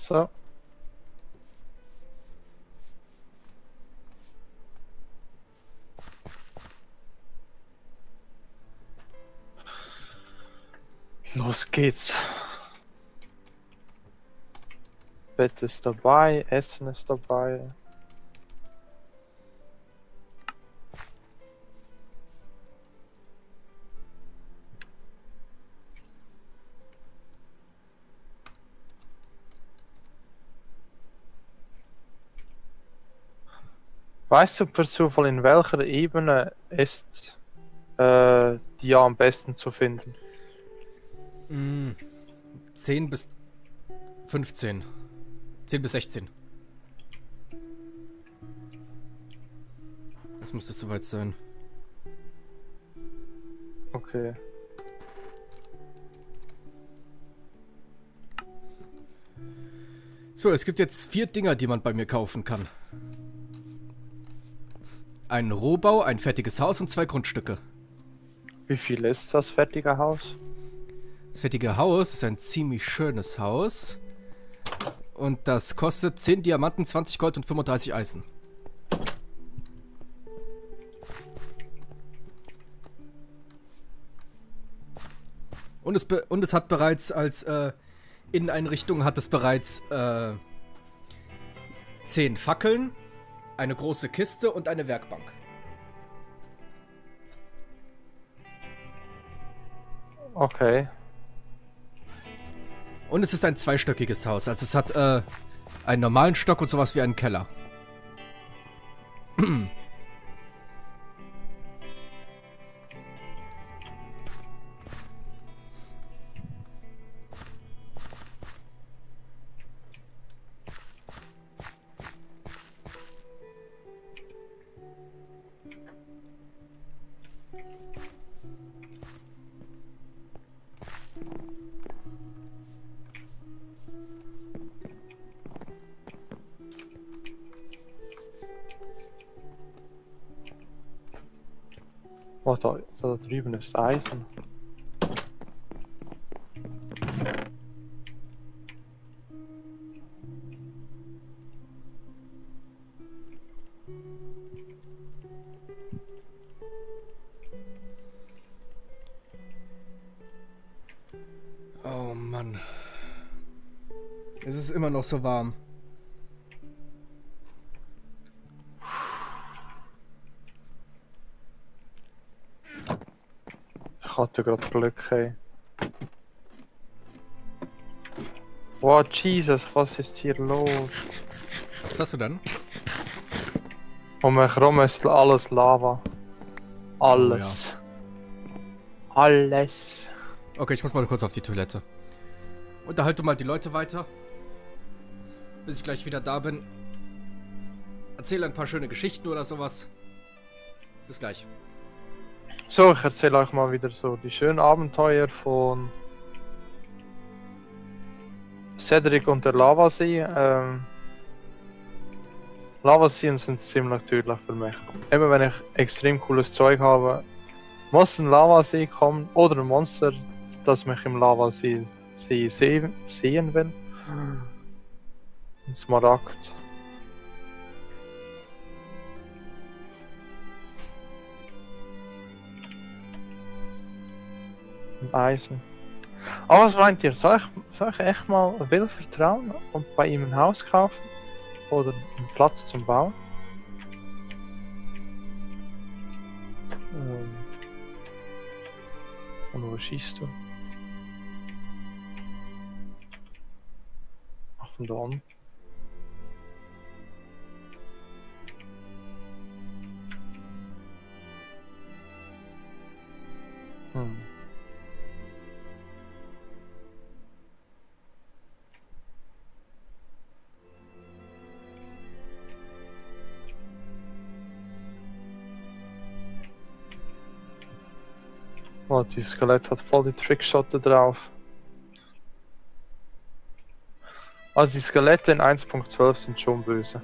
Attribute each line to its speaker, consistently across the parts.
Speaker 1: So. Los geht's. Bett ist dabei, Essen ist dabei. Weißt du per Zufall, in welcher Ebene ist die am besten zu finden?
Speaker 2: 10 bis 15. 10 bis 16. Das müsste soweit sein.
Speaker 1: Okay.
Speaker 2: So, es gibt jetzt 4 Dinger, die man bei mir kaufen kann. Ein Rohbau, ein fertiges Haus und 2 Grundstücke.
Speaker 1: Wie viel ist das fertige Haus?
Speaker 2: Das fertige Haus ist ein ziemlich schönes Haus. Und das kostet 10 Diamanten, 20 Gold und 35 Eisen. Und es hat bereits als Inneneinrichtung hat es bereits 10 Fackeln, eine große Kiste und eine Werkbank.
Speaker 1: Okay.
Speaker 2: Und es ist ein zweistöckiges Haus. Also es hat einen normalen Stock und sowas wie einen Keller.
Speaker 1: Oh, da drüben ist Eisen.
Speaker 2: Oh Mann. Es ist immer noch so warm.
Speaker 1: Ich hatte gerade Glück, hey. Wow, Jesus, was ist hier los?
Speaker 2: Was hast du denn?
Speaker 1: Um mich herum ist alles Lava. Alles. Alles.
Speaker 2: Okay, ich muss mal kurz auf die Toilette. Unterhalte mal die Leute weiter. Bis ich gleich wieder da bin. Erzähle ein paar schöne Geschichten oder sowas. Bis gleich.
Speaker 1: So, ich erzähle euch mal wieder so die schönen Abenteuer von Cedric und der Lavasee. Lavaseen sind ziemlich natürlich für mich. Immer wenn ich extrem cooles Zeug habe, muss ein Lavasee kommen oder ein Monster, das mich im Lavasee sehen will. Ein Smaragd. Ein Eisen. Aber was meint ihr? Soll ich echt mal Will vertrauen und bei ihm ein Haus kaufen? Oder einen Platz zum Bauen? Und wo schießt du? Ach, von da unten. Oh, dieses Skelett hat voll die Trickshotte drauf. Also die Skelette in 1.12 sind schon böse.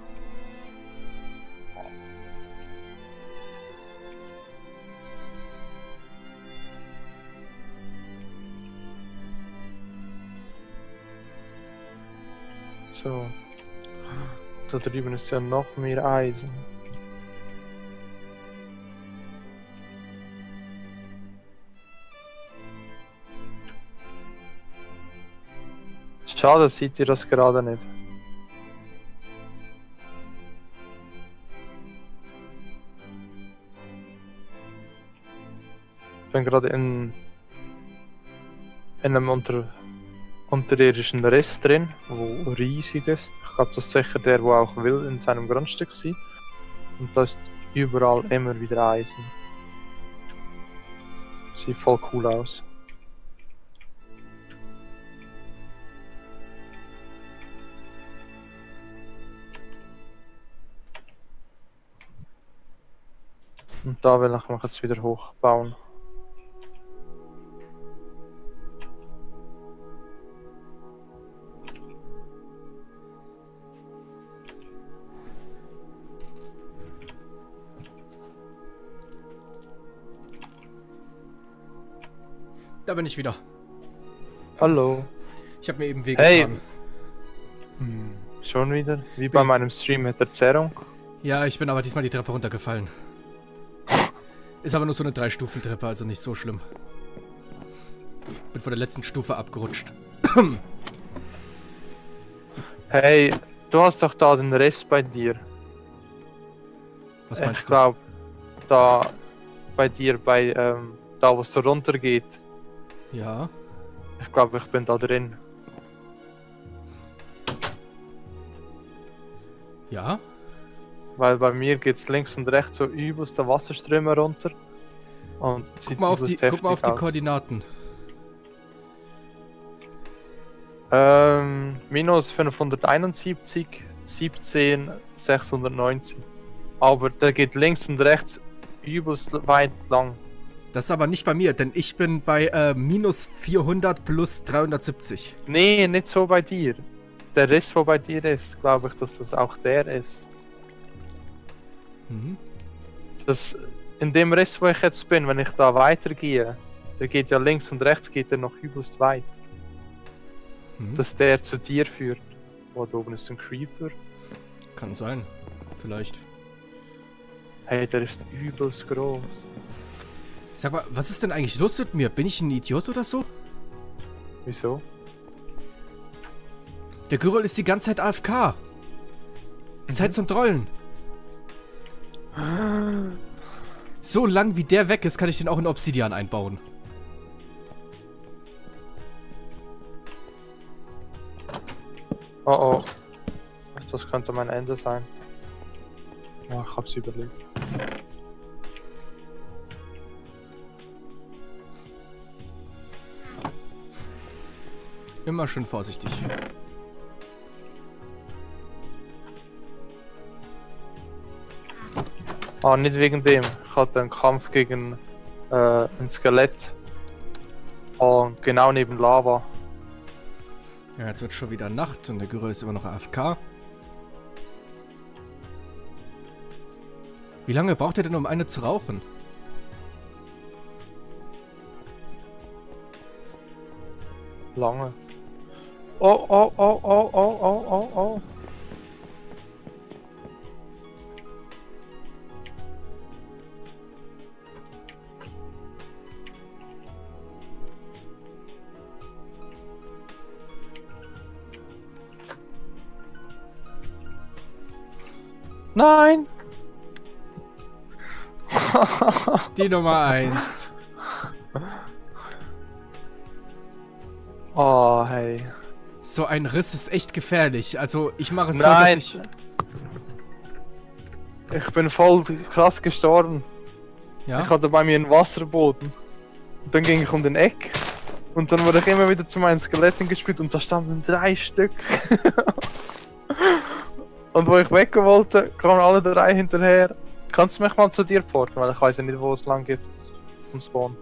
Speaker 1: So. Da drüben ist ja noch mehr Eisen. Schade, seht ihr das gerade nicht. Ich bin gerade in einem unterirdischen Rest drin, wo riesig ist. Ich glaube, das ist sicher der, wo auch will in seinem Grundstück sieht. Und da ist überall immer wieder Eisen. Sieht voll cool aus. Und da will ich mich jetzt wieder hochbauen.
Speaker 2: Da bin ich wieder.
Speaker 1: Hallo.
Speaker 2: Ich habe mir eben wehgetan.
Speaker 1: Hey. Schon wieder? Wie bei meinem Stream mit der Zerrung?
Speaker 2: Ja, ich bin aber diesmal die Treppe runtergefallen. Ist aber nur so eine 3-Stufen-Treppe, also nicht so schlimm. Bin von der letzten Stufe abgerutscht.
Speaker 1: Hey, du hast doch da den Rest bei dir.
Speaker 2: Was meinst
Speaker 1: Ich
Speaker 2: du?
Speaker 1: glaube, da bei dir, da wo es so runter geht.
Speaker 2: Ja.
Speaker 1: Ich glaube, ich bin da drin.
Speaker 2: Ja?
Speaker 1: Weil bei mir geht's links und rechts so übelst der Wasserströme runter. Und
Speaker 2: Guck mal auf die Koordinaten.
Speaker 1: Minus 571, 17, 690. Aber der geht links und rechts übelst weit lang.
Speaker 2: Das ist aber nicht bei mir, denn ich bin bei minus 400 plus 370.
Speaker 1: Nee, nicht so bei dir. Der Rest, wo bei dir ist, glaube ich, dass das auch der ist.
Speaker 2: Mhm.
Speaker 1: Das, in dem Rest, wo ich jetzt bin, wenn ich da weitergehe, der geht ja links und rechts, geht er noch übelst weit.
Speaker 2: Mhm.
Speaker 1: Dass der zu dir führt. Oh, da oben ist ein Creeper.
Speaker 2: Kann sein. Vielleicht.
Speaker 1: Hey, der ist übelst groß.
Speaker 2: Sag mal, was ist denn eigentlich los mit mir? Bin ich ein Idiot oder so?
Speaker 1: Wieso?
Speaker 2: Der Gyrol ist die ganze Zeit AFK. Zeit zum Trollen. So lang wie der weg ist, kann ich den auch in Obsidian einbauen.
Speaker 1: Oh oh. Das könnte mein Ende sein. Ja, ich hab's überlegt.
Speaker 2: Immer schön vorsichtig.
Speaker 1: Ah, nicht wegen dem. Ich hatte einen Kampf gegen ein Skelett. Und genau neben Lava.
Speaker 2: Ja, jetzt wird schon wieder Nacht und der Gyrol ist immer noch AFK. Wie lange braucht er denn, um eine zu rauchen?
Speaker 1: Lange. Oh, oh, oh, oh, oh, oh, oh, oh. Nein!
Speaker 2: Die Nummer 1.
Speaker 1: Oh, hey.
Speaker 2: So ein Riss ist echt gefährlich. Also, ich mache es
Speaker 1: Nein.
Speaker 2: so, dass
Speaker 1: Ich bin voll krass gestorben.
Speaker 2: Ja?
Speaker 1: Ich hatte bei mir einen Wasserboden. Und dann ging ich um den Eck. Und dann wurde ich immer wieder zu meinen Skeletten gespielt und da standen 3 Stück. Und wo ich weg wollte, kamen alle 3 hinterher. Kannst du mich mal zu dir porten, weil ich weiß ja nicht, wo es lang gibt. Vom Spawn.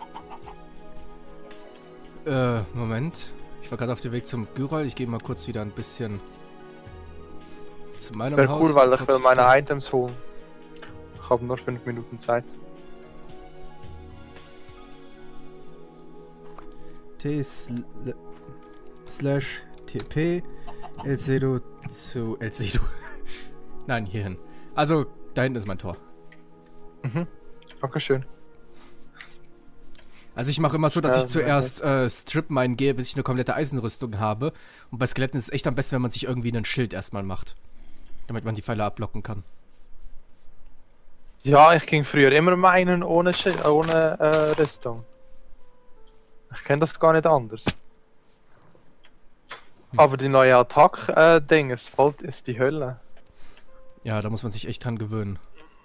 Speaker 2: Moment. Ich war gerade auf dem Weg zum Gyrol. Ich gehe mal kurz wieder ein bisschen zu meinem
Speaker 1: Wäre
Speaker 2: Haus.
Speaker 1: cool, weil ich
Speaker 2: Kurz
Speaker 1: will meine
Speaker 2: stoppen.
Speaker 1: Items holen. Ich habe nur 5 Minuten Zeit.
Speaker 2: T/TP El Cedo zu El Cedo. Nein, hierhin. Also, da hinten ist mein Tor.
Speaker 1: Mhm. Dankeschön.
Speaker 2: Also ich mache immer so, dass ich zuerst
Speaker 1: nice.
Speaker 2: Strip Mine gehe, bis ich eine komplette Eisenrüstung habe. Und bei Skeletten ist es echt am besten, wenn man sich irgendwie einen Schild erstmal macht. Damit man die Pfeile abblocken kann.
Speaker 1: Ja, ich ging früher immer meinen ohne, Rüstung. Ich kenne das gar nicht anders. Aber die neue Attack-Ding ist die Hölle.
Speaker 2: Ja, da muss man sich echt dran gewöhnen.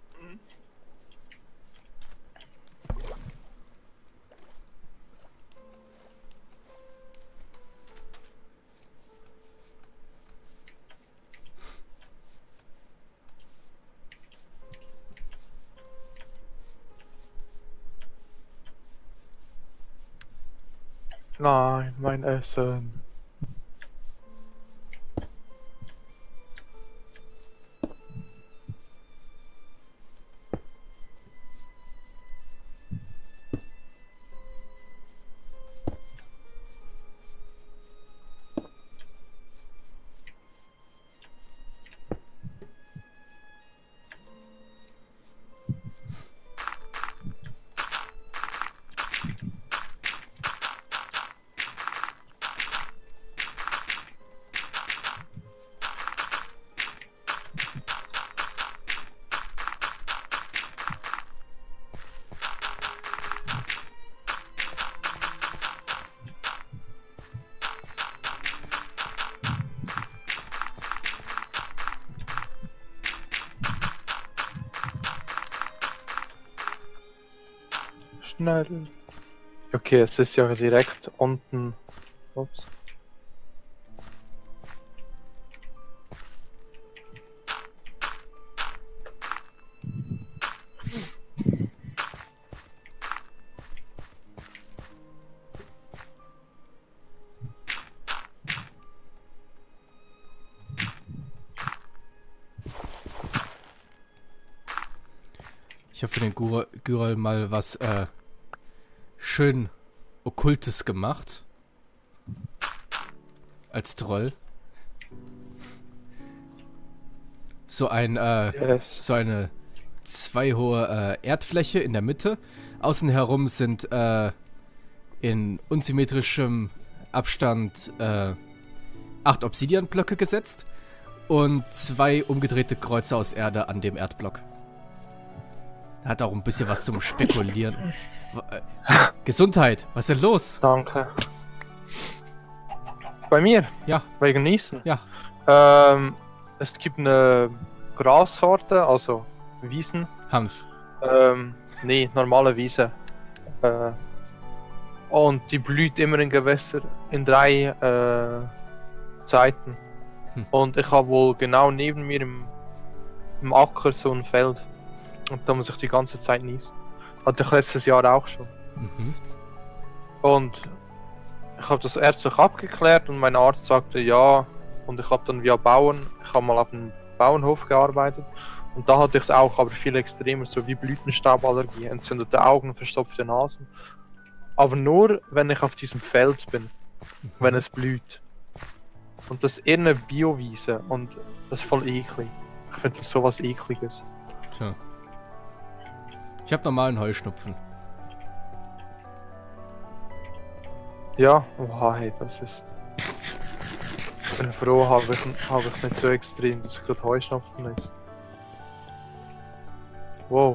Speaker 1: Nein, mein Essen. Schnell. Okay, es ist ja direkt unten. Ups.
Speaker 2: Ich habe für den Gürol mal was schön Okkultes gemacht. Als Troll. So ein, so eine 2 hohe Erdfläche in der Mitte. Außen herum sind in unsymmetrischem Abstand 8 Obsidianblöcke gesetzt und 2 umgedrehte Kreuze aus Erde an dem Erdblock. Hat auch ein bisschen was zum Spekulieren. Gesundheit, was ist denn los?
Speaker 1: Danke. Bei mir?
Speaker 2: Ja.
Speaker 1: Wegen Niesen?
Speaker 2: Ja.
Speaker 1: Es gibt eine Grassorte, also Wiesen.
Speaker 2: Hanf.
Speaker 1: Nee, normale Wiese. Und die blüht immer in Gewässer in 3 Zeiten. Und ich habe wohl genau neben mir im Acker so ein Feld. Und da muss ich die ganze Zeit niesen. Hatte ich letztes Jahr auch schon.
Speaker 2: Mhm.
Speaker 1: Und ich habe das ärztlich abgeklärt und mein Arzt sagte ja. Und ich habe dann via Bauern, ich habe mal auf einem Bauernhof gearbeitet. Und da hatte ich es auch, aber viel extremer, so wie Blütenstauballergie, entzündete Augen, verstopfte Nasen. Aber nur, wenn ich auf diesem Feld bin, wenn es blüht. Und das ist eher eine Biowiese und das ist voll eklig. Ich finde das sowas Ekliges.
Speaker 2: Tja. Ich habe normalen Heuschnupfen.
Speaker 1: Ja, wow, hey, das ist... Ich bin froh, habe ich es nicht so extrem, dass es gerade Heuschnupfen ist. Wow.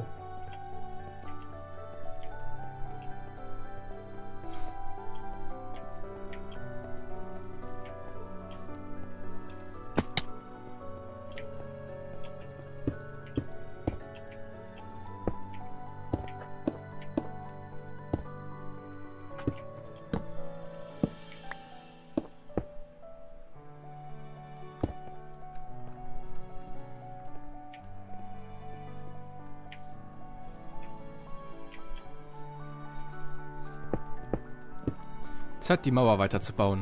Speaker 2: Zeit, die Mauer weiterzubauen.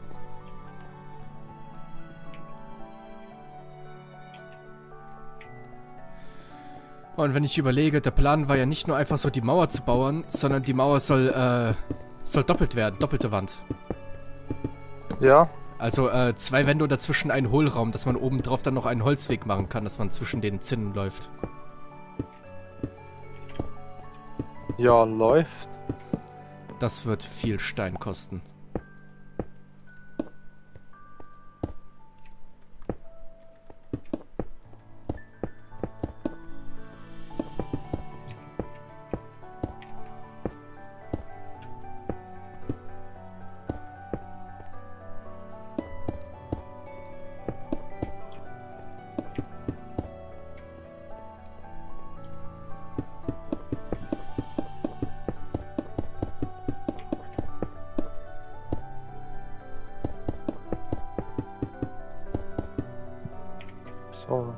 Speaker 2: Und wenn ich überlege, der Plan war ja nicht nur einfach so die Mauer zu bauen, sondern die Mauer soll doppelt werden, doppelte Wand.
Speaker 1: Ja,
Speaker 2: Also 2 Wände und dazwischen einen Hohlraum, dass man oben drauf dann noch einen Holzweg machen kann, dass man zwischen den Zinnen läuft.
Speaker 1: Ja, läuft.
Speaker 2: Das wird viel Stein kosten.
Speaker 1: So.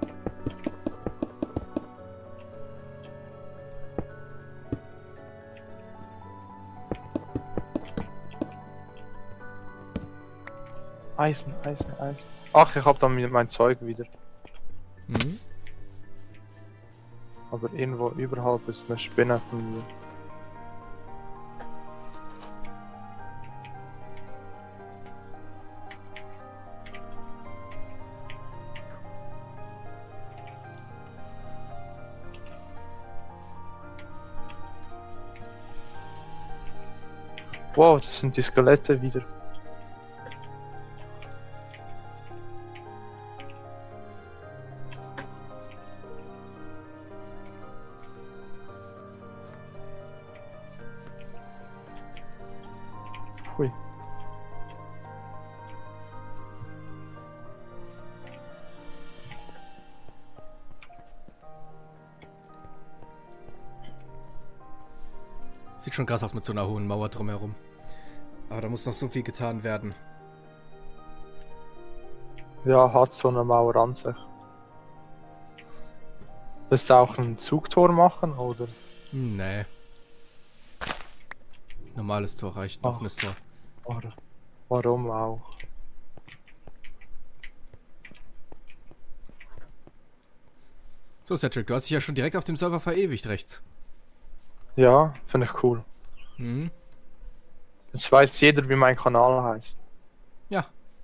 Speaker 1: Eisen, Eisen, Eisen. Ach, ich hab dann mein Zeug wieder.
Speaker 2: Mhm.
Speaker 1: Aber irgendwo überhalb ist eine Spinne von mir. Wow, das sind die Skelette wieder. Hui.
Speaker 2: Sieht schon krass aus mit so einer hohen Mauer drumherum. Aber da muss noch so viel getan werden.
Speaker 1: Ja, hat so eine Mauer an sich. Willst du auch ein Zugtor machen, oder?
Speaker 2: Nee. Normales Tor reicht, ein
Speaker 1: Ach.
Speaker 2: offenes Tor.
Speaker 1: Warum auch?
Speaker 2: So, Cedric, du hast dich ja schon direkt auf dem Server verewigt rechts.
Speaker 1: Ja, finde ich cool.
Speaker 2: Mhm.
Speaker 1: Jetzt weiß jeder, wie mein Kanal heißt.
Speaker 2: Ja.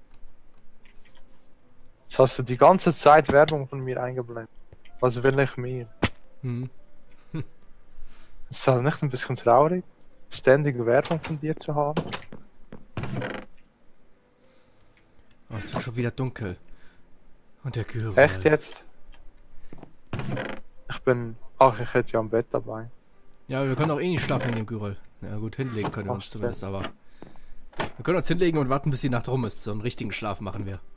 Speaker 1: Jetzt hast du die ganze Zeit Werbung von mir eingeblendet. Was will ich mehr?
Speaker 2: Mhm.
Speaker 1: Ist das nicht ein bisschen traurig, ständige Werbung von dir zu haben?
Speaker 2: Oh, es wird schon wieder dunkel. Und der Gyro.
Speaker 1: Echt jetzt? Ach, ich hätte ja ein Bett dabei.
Speaker 2: Ja, wir können auch eh nicht schlafen in dem Gürtel. Na gut, hinlegen können wir
Speaker 1: Ach,
Speaker 2: uns zumindest, aber... Wir können uns hinlegen und warten, bis die Nacht rum ist. So einen richtigen Schlaf machen wir.